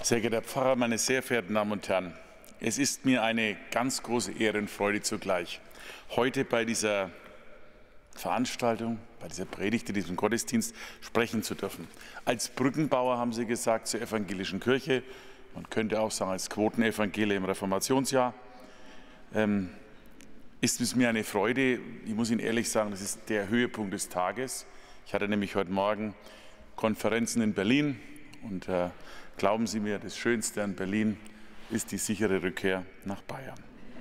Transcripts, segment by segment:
Sehr geehrter Herr Pfarrer, meine sehr verehrten Damen und Herren! Es ist mir eine ganz große Ehre und Freude zugleich, heute bei dieser Veranstaltung, bei dieser Predigt, in diesem Gottesdienst sprechen zu dürfen. Als Brückenbauer, haben Sie gesagt, zur evangelischen Kirche, man könnte auch sagen als Quotenevangelie im Reformationsjahr, ist es mir eine Freude. Ich muss Ihnen ehrlich sagen, das ist der Höhepunkt des Tages. Ich hatte nämlich heute Morgen Konferenzen in Berlin und glauben Sie mir, das Schönste an Berlin ist die sichere Rückkehr nach Bayern.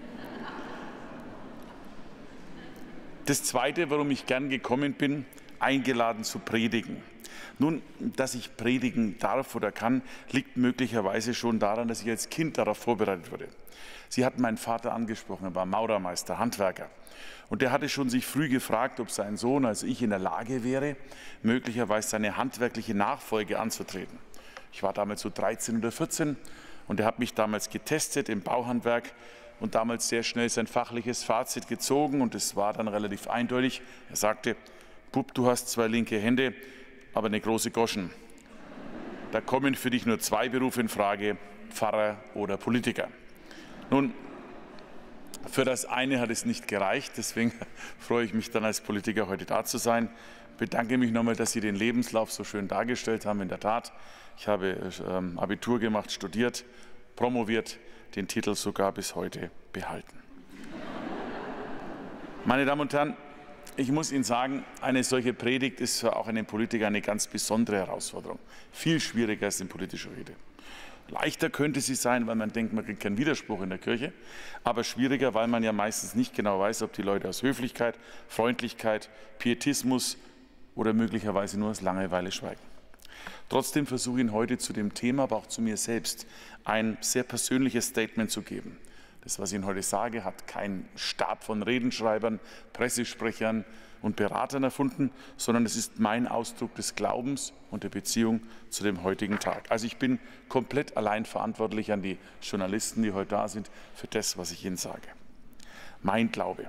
Das Zweite, warum ich gern gekommen bin, eingeladen zu predigen. Nun, dass ich predigen darf oder kann, liegt möglicherweise schon daran, dass ich als Kind darauf vorbereitet wurde. Sie hatten meinen Vater angesprochen, er war Maurermeister, Handwerker. Und der hatte schon sich früh gefragt, ob sein Sohn, also ich, in der Lage wäre, möglicherweise seine handwerkliche Nachfolge anzutreten. Ich war damals so 13 oder 14 und er hat mich damals getestet im Bauhandwerk und damals sehr schnell sein fachliches Fazit gezogen und es war dann relativ eindeutig. Er sagte: Bub, du hast zwei linke Hände, aber eine große Goschen. Da kommen für dich nur zwei Berufe in Frage, Pfarrer oder Politiker. Nun, für das eine hat es nicht gereicht, deswegen freue ich mich dann als Politiker heute da zu sein. Ich bedanke mich nochmal, dass Sie den Lebenslauf so schön dargestellt haben. In der Tat, ich habe Abitur gemacht, studiert, promoviert, den Titel sogar bis heute behalten. Meine Damen und Herren, ich muss Ihnen sagen, eine solche Predigt ist für auch einen Politiker eine ganz besondere Herausforderung. Viel schwieriger als in politischer Rede. Leichter könnte sie sein, weil man denkt, man kriegt keinen Widerspruch in der Kirche, aber schwieriger, weil man ja meistens nicht genau weiß, ob die Leute aus Höflichkeit, Freundlichkeit, Pietismus oder möglicherweise nur aus Langeweile schweigen. Trotzdem versuche ich Ihnen heute zu dem Thema, aber auch zu mir selbst, ein sehr persönliches Statement zu geben. Das, was ich Ihnen heute sage, hat keinen Stab von Redenschreibern, Pressesprechern und Beratern erfunden, sondern es ist mein Ausdruck des Glaubens und der Beziehung zu dem heutigen Tag. Also ich bin komplett allein verantwortlich an die Journalisten, die heute da sind, für das, was ich Ihnen sage. Mein Glaube.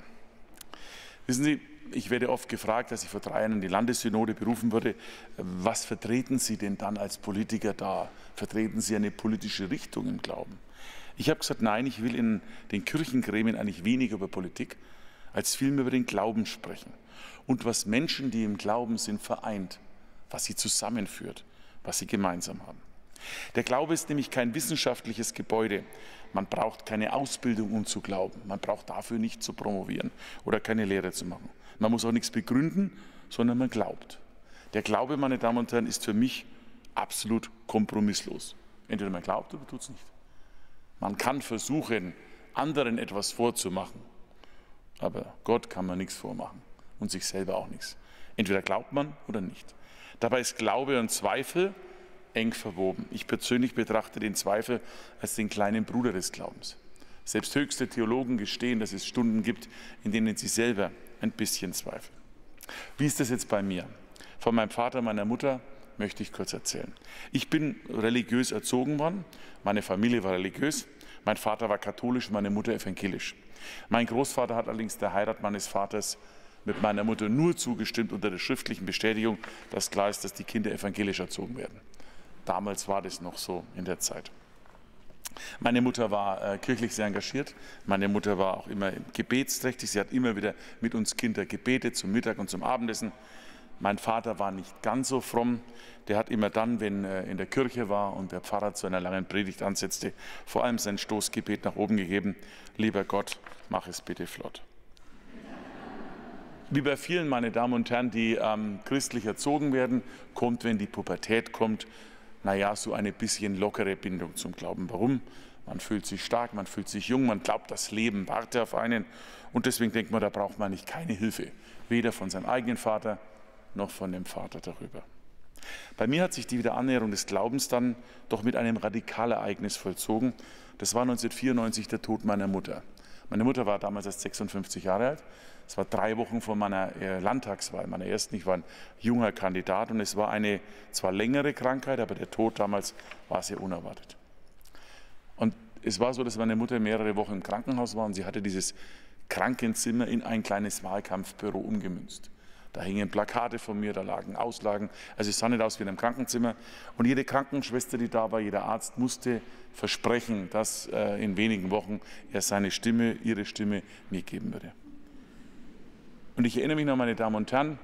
Wissen Sie, ich werde oft gefragt, dass ich vor 3 Jahren in die Landessynode berufen wurde, was vertreten Sie denn dann als Politiker da? Vertreten Sie eine politische Richtung im Glauben? Ich habe gesagt, nein, ich will in den Kirchengremien eigentlich weniger über Politik, als vielmehr über den Glauben sprechen. Und was Menschen, die im Glauben sind, vereint, was sie zusammenführt, was sie gemeinsam haben. Der Glaube ist nämlich kein wissenschaftliches Gebäude. Man braucht keine Ausbildung, um zu glauben. Man braucht dafür nicht zu promovieren oder keine Lehre zu machen. Man muss auch nichts begründen, sondern man glaubt. Der Glaube, meine Damen und Herren, ist für mich absolut kompromisslos. Entweder man glaubt oder tut es nicht. Man kann versuchen, anderen etwas vorzumachen, aber Gott kann man nichts vormachen und sich selber auch nichts. Entweder glaubt man oder nicht. Dabei ist Glaube und Zweifel eng verwoben. Ich persönlich betrachte den Zweifel als den kleinen Bruder des Glaubens. Selbst höchste Theologen gestehen, dass es Stunden gibt, in denen sie selber ein bisschen zweifeln. Wie ist das jetzt bei mir? Von meinem Vater, meiner Mutter möchte ich kurz erzählen. Ich bin religiös erzogen worden. Meine Familie war religiös. Mein Vater war katholisch, meine Mutter evangelisch. Mein Großvater hat allerdings der Heirat meines Vaters mit meiner Mutter nur zugestimmt unter der schriftlichen Bestätigung, dass klar ist, dass die Kinder evangelisch erzogen werden. Damals war das noch so in der Zeit. Meine Mutter war kirchlich sehr engagiert. Meine Mutter war auch immer gebetsträchtig. Sie hat immer wieder mit uns Kinder gebetet, zum Mittag und zum Abendessen. Mein Vater war nicht ganz so fromm. Der hat immer dann, wenn er in der Kirche war und der Pfarrer zu einer langen Predigt ansetzte, vor allem sein Stoßgebet nach oben gegeben: Lieber Gott, mach es bitte flott. Wie bei vielen, meine Damen und Herren, die christlich erzogen werden, kommt, wenn die Pubertät kommt, naja, so eine bisschen lockere Bindung zum Glauben. Warum? Man fühlt sich stark, man fühlt sich jung, man glaubt, das Leben warte auf einen. Und deswegen denkt man, da braucht man nicht keine Hilfe. Weder von seinem eigenen Vater, noch von dem Vater darüber. Bei mir hat sich die Wiederannäherung des Glaubens dann doch mit einem Radikalereignis vollzogen. Das war 1994 der Tod meiner Mutter. Meine Mutter war damals erst 56 Jahre alt. Es war 3 Wochen vor meiner Landtagswahl, meiner ersten. Ich war ein junger Kandidat und es war eine zwar längere Krankheit, aber der Tod damals war sehr unerwartet. Und es war so, dass meine Mutter mehrere Wochen im Krankenhaus war und sie hatte dieses Krankenzimmer in ein kleines Wahlkampfbüro umgemünzt. Da hingen Plakate von mir, da lagen Auslagen. Also es sah nicht aus wie in einem Krankenzimmer. Und jede Krankenschwester, die da war, jeder Arzt musste versprechen, dass in wenigen Wochen er seine Stimme, ihre Stimme mir geben würde. Und ich erinnere mich noch, meine Damen und Herren,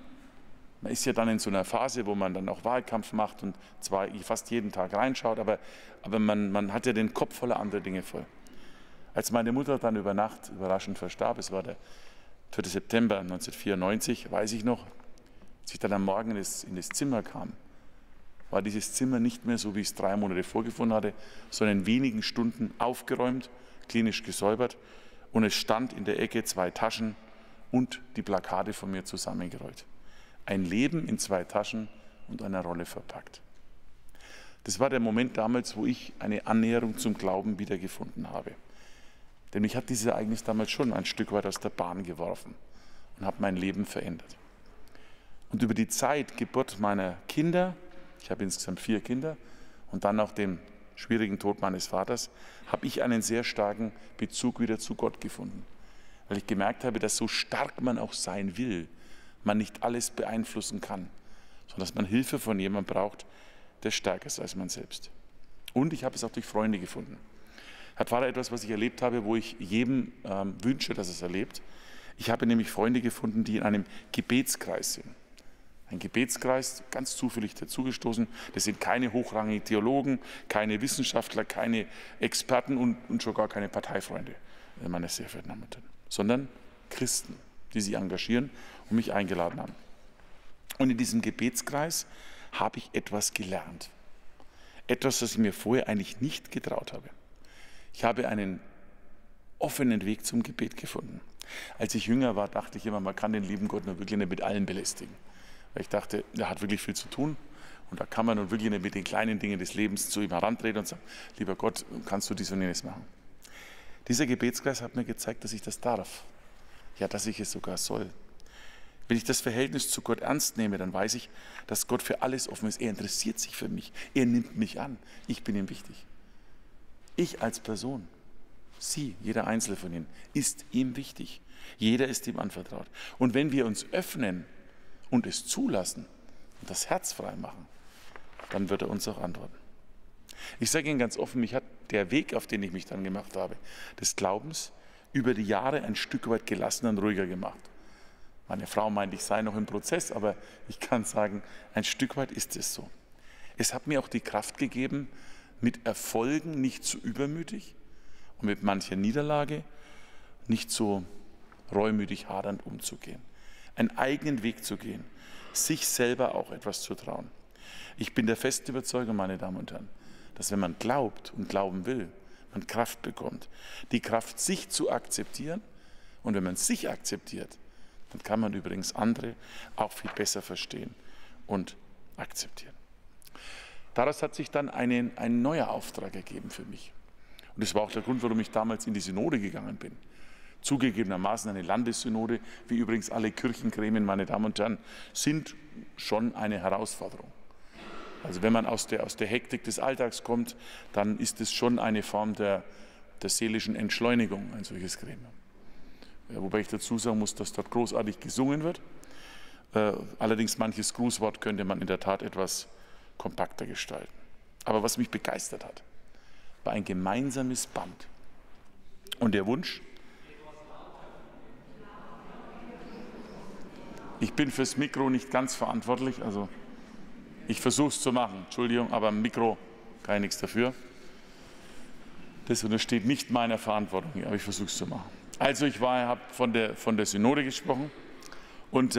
man ist ja dann in so einer Phase, wo man dann auch Wahlkampf macht und zwar fast jeden Tag reinschaut, aber man hat ja den Kopf voller anderer Dinge voll. Als meine Mutter dann über Nacht überraschend verstarb, es war der 4. September 1994, weiß ich noch, als ich dann am Morgen in das Zimmer kam, war dieses Zimmer nicht mehr so, wie ich es 3 Monate vorgefunden hatte, sondern in wenigen Stunden aufgeräumt, klinisch gesäubert und es stand in der Ecke 2 Taschen und die Plakate von mir zusammengerollt. Ein Leben in 2 Taschen und einer Rolle verpackt. Das war der Moment damals, wo ich eine Annäherung zum Glauben wiedergefunden habe. Denn mich hat dieses Ereignis damals schon ein Stück weit aus der Bahn geworfen und hat mein Leben verändert. Und über die Zeit, Geburt meiner Kinder, ich habe insgesamt 4 Kinder, und dann auch den schwierigen Tod meines Vaters, habe ich einen sehr starken Bezug wieder zu Gott gefunden. Weil ich gemerkt habe, dass so stark man auch sein will, man nicht alles beeinflussen kann, sondern dass man Hilfe von jemandem braucht, der stärker ist als man selbst. Und ich habe es auch durch Freunde gefunden. Herr Pfarrer, etwas, was ich erlebt habe, wo ich jedem wünsche, dass es erlebt. Ich habe nämlich Freunde gefunden, die in einem Gebetskreis sind. Ein Gebetskreis, ganz zufällig dazugestoßen. Das sind keine hochrangigen Theologen, keine Wissenschaftler, keine Experten und schon gar keine Parteifreunde, meine sehr verehrten Damen und Herren, sondern Christen, die sich engagieren und mich eingeladen haben. Und in diesem Gebetskreis habe ich etwas gelernt. Etwas, das ich mir vorher eigentlich nicht getraut habe. Ich habe einen offenen Weg zum Gebet gefunden. Als ich jünger war, dachte ich immer, man kann den lieben Gott nur wirklich nicht mit allem belästigen. Weil ich dachte, er hat wirklich viel zu tun und da kann man nun wirklich nicht mit den kleinen Dingen des Lebens zu ihm herantreten und sagen, lieber Gott, kannst du dies und jenes machen. Dieser Gebetskreis hat mir gezeigt, dass ich das darf. Ja, dass ich es sogar soll. Wenn ich das Verhältnis zu Gott ernst nehme, dann weiß ich, dass Gott für alles offen ist. Er interessiert sich für mich. Er nimmt mich an. Ich bin ihm wichtig. Ich als Person, Sie, jeder Einzelne von Ihnen, ist ihm wichtig. Jeder ist ihm anvertraut. Und wenn wir uns öffnen und es zulassen und das Herz frei machen, dann wird er uns auch antworten. Ich sage Ihnen ganz offen, mich hat der Weg, auf den ich mich dann gemacht habe, des Glaubens, über die Jahre ein Stück weit gelassener und ruhiger gemacht. Meine Frau meint, ich sei noch im Prozess, aber ich kann sagen, ein Stück weit ist es so. Es hat mir auch die Kraft gegeben, mit Erfolgen nicht zu übermütig und mit mancher Niederlage nicht so reumütig hadernd umzugehen. Einen eigenen Weg zu gehen, sich selber auch etwas zu trauen. Ich bin der festen Überzeugung, meine Damen und Herren, dass wenn man glaubt und glauben will, man Kraft bekommt. Die Kraft, sich zu akzeptieren. Und wenn man sich akzeptiert, dann kann man übrigens andere auch viel besser verstehen und akzeptieren. Daraus hat sich dann ein neuer Auftrag ergeben für mich. Und das war auch der Grund, warum ich damals in die Synode gegangen bin. Zugegebenermaßen eine Landessynode, wie übrigens alle Kirchengremien, meine Damen und Herren, sind schon eine Herausforderung. Also wenn man aus der Hektik des Alltags kommt, dann ist es schon eine Form der seelischen Entschleunigung, ein solches Gremium. Wobei ich dazu sagen muss, dass dort großartig gesungen wird. Allerdings manches Grußwort könnte man in der Tat etwas kompakter gestalten. Aber was mich begeistert hat, war ein gemeinsames Band. Und der Wunsch, ich bin fürs Mikro nicht ganz verantwortlich, also ich versuche es zu machen, Entschuldigung, aber am Mikro kann ich nichts dafür. Das untersteht nicht meiner Verantwortung, aber ich versuche es zu machen. Also ich habe von der Synode gesprochen und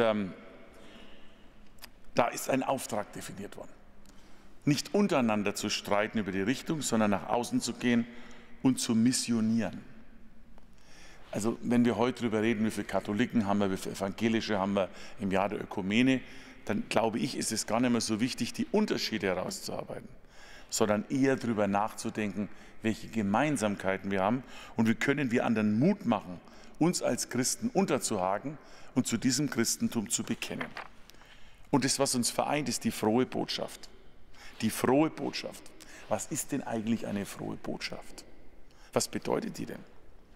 da ist ein Auftrag definiert worden. Nicht untereinander zu streiten über die Richtung, sondern nach außen zu gehen und zu missionieren. Also wenn wir heute darüber reden, wie viele Katholiken haben wir, wie viele Evangelische haben wir im Jahr der Ökumene, dann glaube ich, ist es gar nicht mehr so wichtig, die Unterschiede herauszuarbeiten, sondern eher darüber nachzudenken, welche Gemeinsamkeiten wir haben und wie können wir anderen Mut machen, uns als Christen unterzuhaken und zu diesem Christentum zu bekennen. Und das, was uns vereint, ist die frohe Botschaft. Die frohe Botschaft. Was ist denn eigentlich eine frohe Botschaft? Was bedeutet die denn?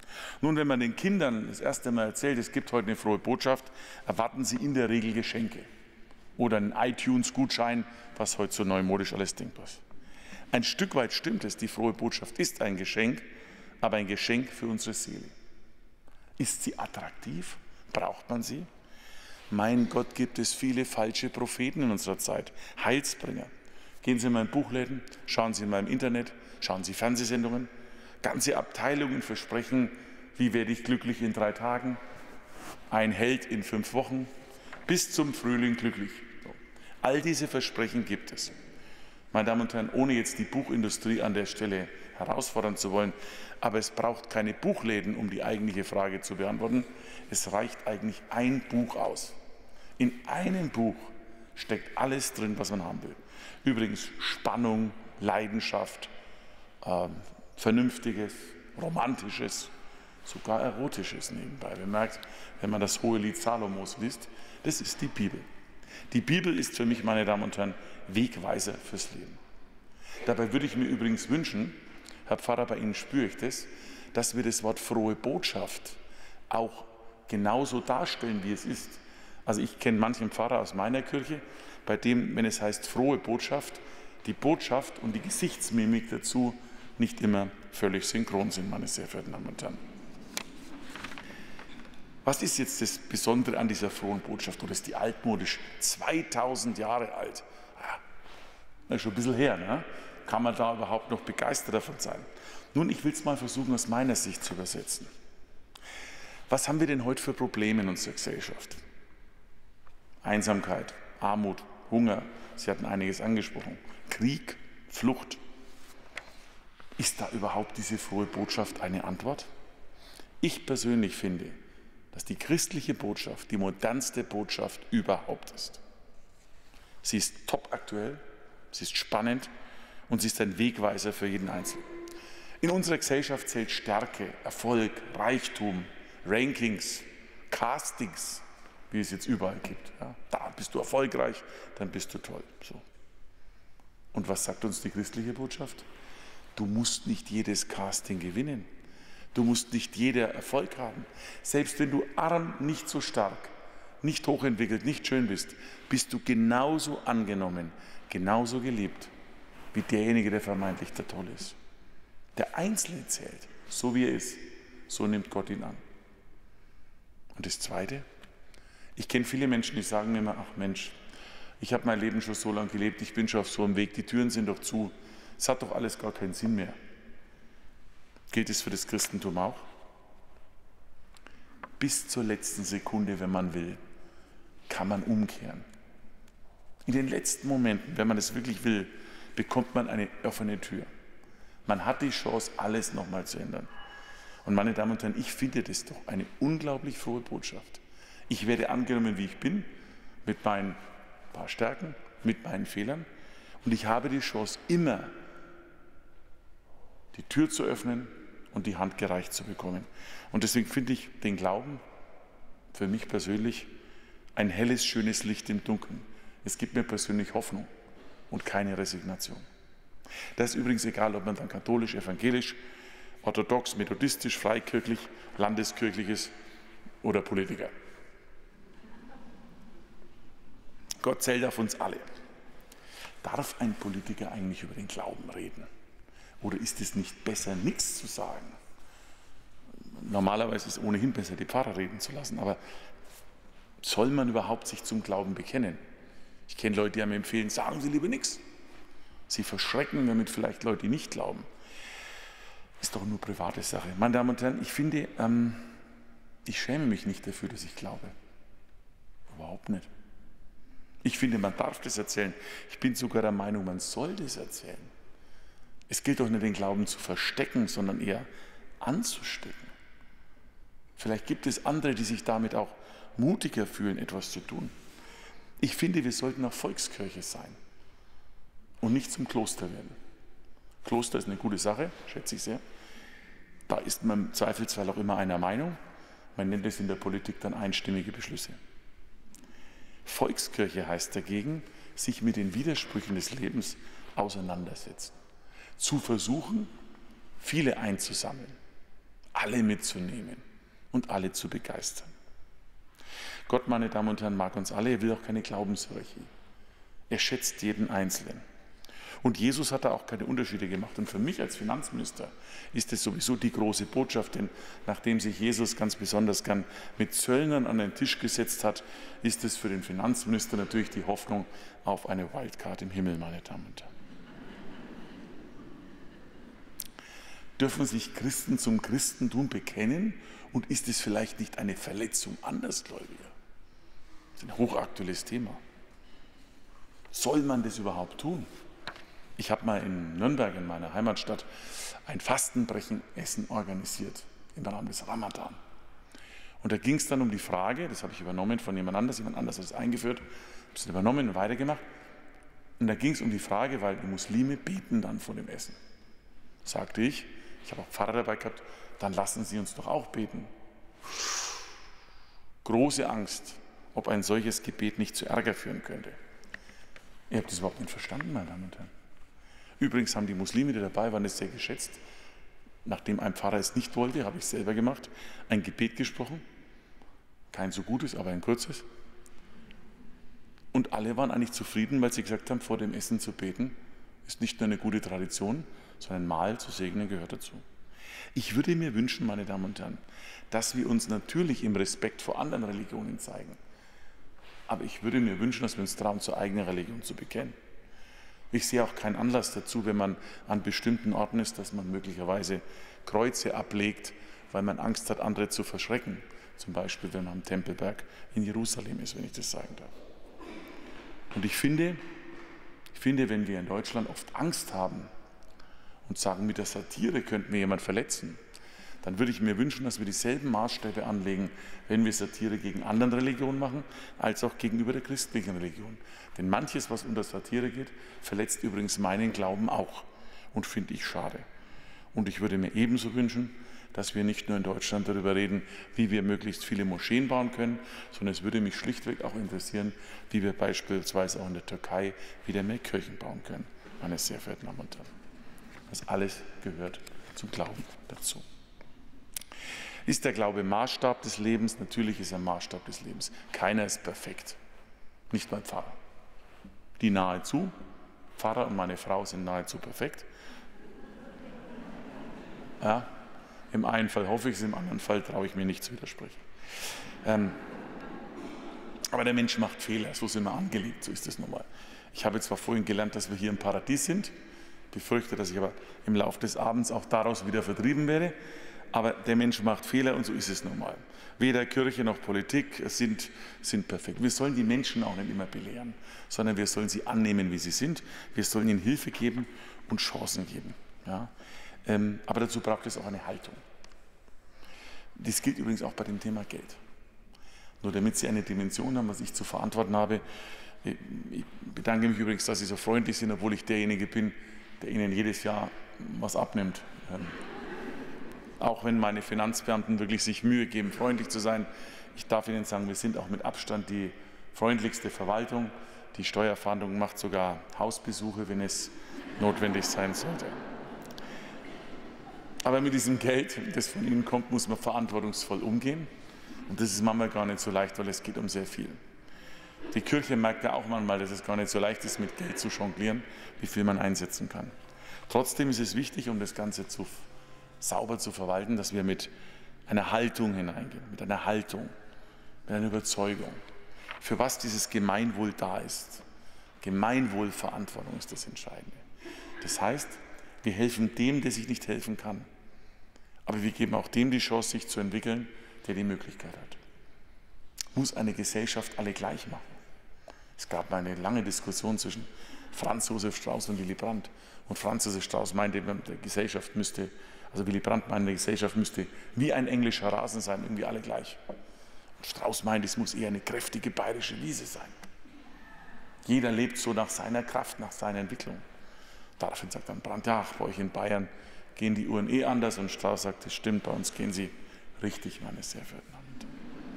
Nun, wenn man den Kindern das erste Mal erzählt, es gibt heute eine frohe Botschaft, erwarten sie in der Regel Geschenke oder einen iTunes-Gutschein, was heute so neumodisch alles denkbar ist. Ein Stück weit stimmt es, die frohe Botschaft ist ein Geschenk, aber ein Geschenk für unsere Seele. Ist sie attraktiv? Braucht man sie? Mein Gott, gibt es viele falsche Propheten in unserer Zeit, Heilsbringer. Gehen Sie mal in Buchläden, schauen Sie mal im Internet, schauen Sie Fernsehsendungen. Ganze Abteilungen versprechen, wie werde ich glücklich in 3 Tagen, ein Held in 5 Wochen, bis zum Frühling glücklich. So. All diese Versprechen gibt es. Meine Damen und Herren, ohne jetzt die Buchindustrie an der Stelle herausfordern zu wollen, aber es braucht keine Buchläden, um die eigentliche Frage zu beantworten. Es reicht eigentlich ein Buch aus. In einem Buch steckt alles drin, was man haben will. Übrigens Spannung, Leidenschaft, Vernünftiges, Romantisches, sogar Erotisches nebenbei. Bemerkt, wenn man das hohe Lied Salomos liest, das ist die Bibel. Die Bibel ist für mich, meine Damen und Herren, Wegweiser fürs Leben. Dabei würde ich mir übrigens wünschen, Herr Pfarrer, bei Ihnen spüre ich das, dass wir das Wort frohe Botschaft auch genauso darstellen, wie es ist. Also ich kenne manchen Pfarrer aus meiner Kirche, bei dem, wenn es heißt frohe Botschaft, die Botschaft und die Gesichtsmimik dazu nicht immer völlig synchron sind, meine sehr verehrten Damen und Herren. Was ist jetzt das Besondere an dieser frohen Botschaft? Oder ist die altmodisch 2000 Jahre alt? Ja, das ist schon ein bisschen her, ne? Kann man da überhaupt noch begeistert davon sein? Nun, ich will es mal versuchen, aus meiner Sicht zu übersetzen. Was haben wir denn heute für Probleme in unserer Gesellschaft? Einsamkeit, Armut, Hunger, Sie hatten einiges angesprochen, Krieg, Flucht. Ist da überhaupt diese frohe Botschaft eine Antwort? Ich persönlich finde, dass die christliche Botschaft die modernste Botschaft überhaupt ist. Sie ist topaktuell, sie ist spannend und sie ist ein Wegweiser für jeden Einzelnen. In unserer Gesellschaft zählt Stärke, Erfolg, Reichtum, Rankings, Castings, wie es jetzt überall gibt. Ja, da bist du erfolgreich, dann bist du toll. So. Und was sagt uns die christliche Botschaft? Du musst nicht jedes Casting gewinnen. Du musst nicht jeder Erfolg haben. Selbst wenn du arm, nicht so stark, nicht hochentwickelt, nicht schön bist, bist du genauso angenommen, genauso geliebt, wie derjenige, der vermeintlich der Tolle ist. Der Einzelne zählt, so wie er ist, so nimmt Gott ihn an. Und das Zweite, ich kenne viele Menschen, die sagen mir immer, ach Mensch, ich habe mein Leben schon so lange gelebt, ich bin schon auf so einem Weg, die Türen sind doch zu, es hat doch alles gar keinen Sinn mehr. Gilt es für das Christentum auch? Bis zur letzten Sekunde, wenn man will, kann man umkehren. In den letzten Momenten, wenn man es wirklich will, bekommt man eine offene Tür. Man hat die Chance, alles nochmal zu ändern. Und meine Damen und Herren, ich finde das doch eine unglaublich frohe Botschaft. Ich werde angenommen, wie ich bin, mit meinen paar Stärken, mit meinen Fehlern. Und ich habe die Chance, immer die Tür zu öffnen und die Hand gereicht zu bekommen. Und deswegen finde ich den Glauben für mich persönlich ein helles, schönes Licht im Dunkeln. Es gibt mir persönlich Hoffnung und keine Resignation. Das ist übrigens egal, ob man dann katholisch, evangelisch, orthodox, methodistisch, freikirchlich, landeskirchlich ist oder Politiker. Gott zählt auf uns alle. Darf ein Politiker eigentlich über den Glauben reden? Oder ist es nicht besser, nichts zu sagen? Normalerweise ist es ohnehin besser, die Pfarrer reden zu lassen. Aber soll man überhaupt sich zum Glauben bekennen? Ich kenne Leute, die einem empfehlen, sagen Sie lieber nichts. Sie verschrecken damit vielleicht Leute, die nicht glauben. Ist doch nur private Sache. Meine Damen und Herren, ich finde, ich schäme mich nicht dafür, dass ich glaube. Überhaupt nicht. Ich finde, man darf das erzählen. Ich bin sogar der Meinung, man soll das erzählen. Es gilt doch nicht, den Glauben zu verstecken, sondern eher anzustecken. Vielleicht gibt es andere, die sich damit auch mutiger fühlen, etwas zu tun. Ich finde, wir sollten auch Volkskirche sein und nicht zum Kloster werden. Kloster ist eine gute Sache, schätze ich sehr. Da ist man im Zweifelsfall auch immer einer Meinung. Man nennt es in der Politik dann einstimmige Beschlüsse. Volkskirche heißt dagegen, sich mit den Widersprüchen des Lebens auseinandersetzen. Zu versuchen, viele einzusammeln, alle mitzunehmen und alle zu begeistern. Gott, meine Damen und Herren, mag uns alle, er will auch keine Glaubenshierarchie. Er schätzt jeden Einzelnen. Und Jesus hat da auch keine Unterschiede gemacht. Und für mich als Finanzminister ist es sowieso die große Botschaft, denn nachdem sich Jesus ganz besonders gern mit Zöllnern an den Tisch gesetzt hat, ist es für den Finanzminister natürlich die Hoffnung auf eine Wildcard im Himmel, meine Damen und Herren. Dürfen sich Christen zum Christentum bekennen und ist es vielleicht nicht eine Verletzung Andersgläubiger? Das ist ein hochaktuelles Thema. Soll man das überhaupt tun? Ich habe mal in Nürnberg, in meiner Heimatstadt, ein Fastenbrechenessen organisiert im Rahmen des Ramadan. Und da ging es dann um die Frage, das habe ich übernommen von jemand anders hat es eingeführt, habe es übernommen und weitergemacht. Und da ging es um die Frage, weil die Muslime beten dann vor dem Essen. Sagte ich habe auch Pfarrer dabei gehabt, dann lassen Sie uns doch auch beten. Große Angst, ob ein solches Gebet nicht zu Ärger führen könnte. Ihr habt das überhaupt nicht verstanden, meine Damen und Herren. Übrigens haben die Muslime, die dabei waren, es sehr geschätzt. Nachdem ein Pfarrer es nicht wollte, habe ich es selber gemacht, ein Gebet gesprochen. Kein so gutes, aber ein kurzes. Und alle waren eigentlich zufrieden, weil sie gesagt haben, vor dem Essen zu beten ist nicht nur eine gute Tradition, sondern Mahl zu segnen gehört dazu. Ich würde mir wünschen, meine Damen und Herren, dass wir uns natürlich im Respekt vor anderen Religionen zeigen. Aber ich würde mir wünschen, dass wir uns trauen, zur eigenen Religion zu bekennen. Ich sehe auch keinen Anlass dazu, wenn man an bestimmten Orten ist, dass man möglicherweise Kreuze ablegt, weil man Angst hat, andere zu verschrecken. Zum Beispiel, wenn man am Tempelberg in Jerusalem ist, wenn ich das sagen darf. Und ich finde, wenn wir in Deutschland oft Angst haben und sagen, mit der Satire könnte mir jemand verletzen, dann würde ich mir wünschen, dass wir dieselben Maßstäbe anlegen, wenn wir Satire gegen andere Religionen machen, als auch gegenüber der christlichen Religion. Denn manches, was unter Satire geht, verletzt übrigens meinen Glauben auch und finde ich schade. Und ich würde mir ebenso wünschen, dass wir nicht nur in Deutschland darüber reden, wie wir möglichst viele Moscheen bauen können, sondern es würde mich schlichtweg auch interessieren, wie wir beispielsweise auch in der Türkei wieder mehr Kirchen bauen können, meine sehr verehrten Damen und Herren. Das alles gehört zum Glauben dazu. Ist der Glaube Maßstab des Lebens? Natürlich ist er Maßstab des Lebens. Keiner ist perfekt, nicht mal Pfarrer. Die nahezu, Pfarrer und meine Frau sind nahezu perfekt. Ja, im einen Fall hoffe ich es, im anderen Fall traue ich mir nicht zu widersprechen. Aber der Mensch macht Fehler, so sind wir angelegt, so ist es normal. Ich habe zwar vorhin gelernt, dass wir hier im Paradies sind, befürchte, dass ich aber im Laufe des Abends auch daraus wieder vertrieben werde. Aber der Mensch macht Fehler und so ist es normal. Weder Kirche noch Politik sind perfekt. Wir sollen die Menschen auch nicht immer belehren, sondern wir sollen sie annehmen, wie sie sind. Wir sollen ihnen Hilfe geben und Chancen geben. Ja? Aber dazu braucht es auch eine Haltung. Das gilt übrigens auch bei dem Thema Geld. Nur damit Sie eine Dimension haben, was ich zu verantworten habe. Ich bedanke mich übrigens, dass Sie so freundlich sind, obwohl ich derjenige bin, der Ihnen jedes Jahr was abnimmt. Auch wenn meine Finanzbeamten wirklich sich Mühe geben, freundlich zu sein. Ich darf Ihnen sagen, wir sind auch mit Abstand die freundlichste Verwaltung. Die Steuerfahndung macht sogar Hausbesuche, wenn es notwendig sein sollte. Aber mit diesem Geld, das von Ihnen kommt, muss man verantwortungsvoll umgehen. Und das ist manchmal gar nicht so leicht, weil es geht um sehr viel. Die Kirche merkt ja auch manchmal, dass es gar nicht so leicht ist, mit Geld zu jonglieren, wie viel man einsetzen kann. Trotzdem ist es wichtig, um das Ganze sauber zu verwalten, dass wir mit einer Haltung hineingehen, mit einer Haltung, mit einer Überzeugung, für was dieses Gemeinwohl da ist. Gemeinwohlverantwortung ist das Entscheidende. Das heißt, wir helfen dem, der sich nicht helfen kann. Aber wir geben auch dem die Chance, sich zu entwickeln, der die Möglichkeit hat. Muss eine Gesellschaft alle gleich machen? Es gab eine lange Diskussion zwischen Franz Josef Strauß und Willy Brandt. Und Franz Josef Strauß meinte, Willy Brandt meinte, die Gesellschaft müsste wie ein englischer Rasen sein, irgendwie alle gleich. Und Strauß meinte, es muss eher eine kräftige bayerische Wiese sein. Jeder lebt so nach seiner Kraft, nach seiner Entwicklung. Daraufhin sagt dann Brandt, ja, bei euch in Bayern gehen die Uhren anders. Und Strauß sagt, das stimmt, bei uns gehen sie richtig, meine sehr verehrten Damen und Herren.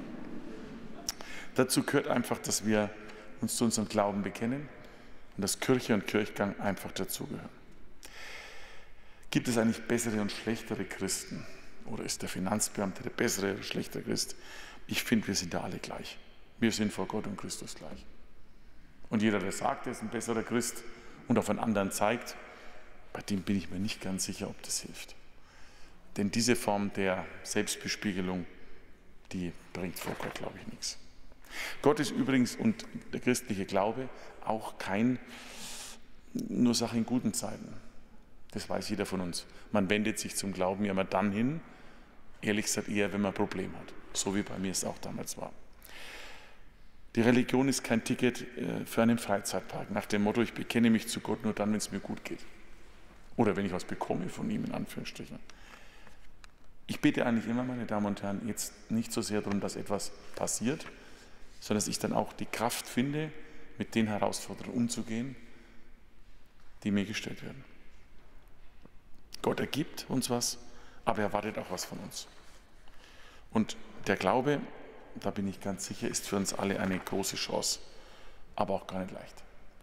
Dazu gehört einfach, dass wir uns zu unserem Glauben bekennen und dass Kirche und Kirchgang einfach dazugehören. Gibt es eigentlich bessere und schlechtere Christen? oder ist der Finanzbeamte der bessere oder schlechtere Christ? Ich finde, wir sind da alle gleich. Wir sind vor Gott und Christus gleich. Und jeder, der sagt, er ist ein besserer Christ und auf einen anderen zeigt, bei dem bin ich mir nicht ganz sicher, ob das hilft. Denn diese Form der Selbstbespiegelung, die bringt vor Gott, glaube ich, nichts. Gott ist übrigens und der christliche Glaube auch kein nur Sache in guten Zeiten. Das weiß jeder von uns. Man wendet sich zum Glauben ja immer dann hin, ehrlich gesagt eher, wenn man ein Problem hat. So wie bei mir es auch damals war. Die Religion ist kein Ticket für einen Freizeitpark, nach dem Motto, ich bekenne mich zu Gott nur dann, wenn es mir gut geht. Oder wenn ich was bekomme von ihm, in Anführungsstrichen. Ich bete eigentlich immer, meine Damen und Herren, jetzt nicht so sehr darum, dass etwas passiert, sondern dass ich dann auch die Kraft finde, mit den Herausforderungen umzugehen, die mir gestellt werden. Gott ergibt uns was, aber er erwartet auch was von uns. Und der Glaube, da bin ich ganz sicher, ist für uns alle eine große Chance, aber auch gar nicht leicht.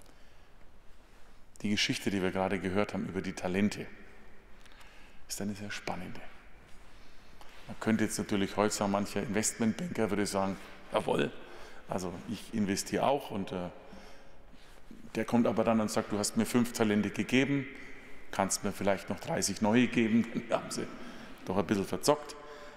Die Geschichte, die wir gerade gehört haben über die Talente, ist eine sehr spannende. Man könnte jetzt natürlich heute sagen, mancher Investmentbanker würde sagen, jawohl, also ich investiere auch und der kommt aber dann und sagt, du hast mir 5 Talente gegeben, kannst mir vielleicht noch 30 neue geben, dann haben sie doch ein bisschen verzockt.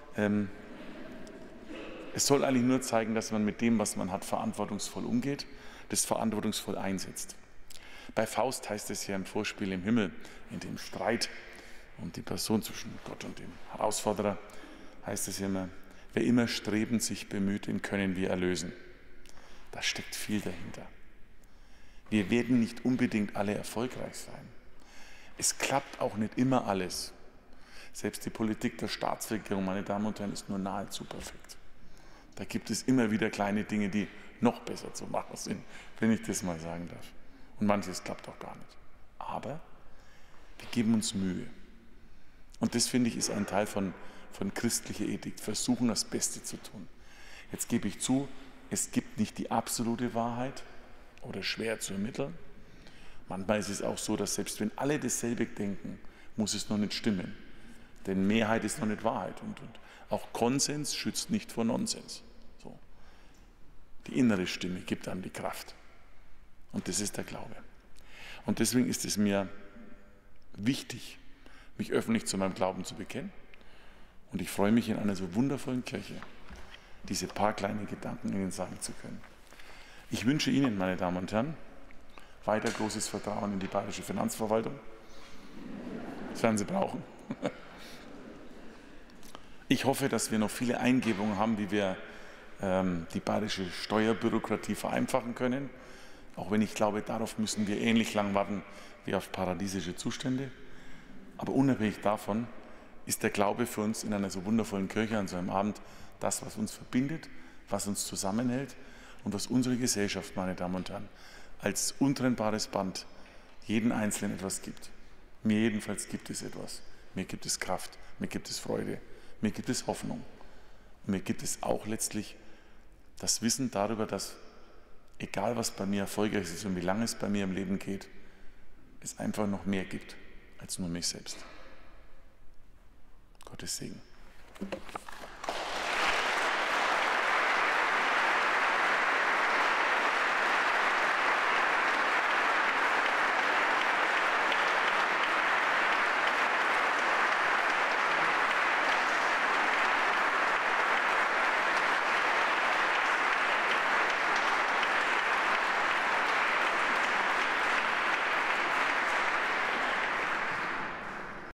Es soll eigentlich nur zeigen, dass man mit dem, was man hat, verantwortungsvoll umgeht, das verantwortungsvoll einsetzt. Bei Faust heißt es ja im Vorspiel im Himmel, in dem Streit um die Person zwischen Gott und dem Herausforderer, heißt es immer, wer immer strebend sich bemüht, den können wir erlösen. Da steckt viel dahinter. Wir werden nicht unbedingt alle erfolgreich sein. Es klappt auch nicht immer alles. Selbst die Politik der Staatsregierung, meine Damen und Herren, ist nur nahezu perfekt. Da gibt es immer wieder kleine Dinge, die noch besser zu machen sind, wenn ich das mal sagen darf. Und manches klappt auch gar nicht. Aber wir geben uns Mühe. Und das, finde ich, ist ein Teil von christlicher Ethik. Versuchen, das Beste zu tun. Jetzt gebe ich zu, es gibt nicht die absolute Wahrheit oder schwer zu ermitteln. Manchmal ist es auch so, dass selbst wenn alle dasselbe denken, muss es noch nicht stimmen. Denn Mehrheit ist noch nicht Wahrheit. Und auch Konsens schützt nicht vor Nonsens. So. Die innere Stimme gibt einem die Kraft. Und das ist der Glaube. Und deswegen ist es mir wichtig, mich öffentlich zu meinem Glauben zu bekennen. Und ich freue mich, in einer so wundervollen Kirche diese paar kleine Gedanken Ihnen sagen zu können. Ich wünsche Ihnen, meine Damen und Herren, weiter großes Vertrauen in die bayerische Finanzverwaltung. Das werden Sie brauchen. Ich hoffe, dass wir noch viele Eingebungen haben, wie wir die bayerische Steuerbürokratie vereinfachen können. Auch wenn ich glaube, darauf müssen wir ähnlich lang warten wie auf paradiesische Zustände. Aber unabhängig davon ist der Glaube für uns in einer so wundervollen Kirche an so einem Abend das, was uns verbindet, was uns zusammenhält und was unsere Gesellschaft, meine Damen und Herren, als untrennbares Band jeden Einzelnen etwas gibt. Mir jedenfalls gibt es etwas. Mir gibt es Kraft, mir gibt es Freude, mir gibt es Hoffnung. Und mir gibt es auch letztlich das Wissen darüber, dass egal was bei mir erfolgreich ist und wie lange es bei mir im Leben geht, es einfach noch mehr gibt als nur mich selbst. Gottes Segen.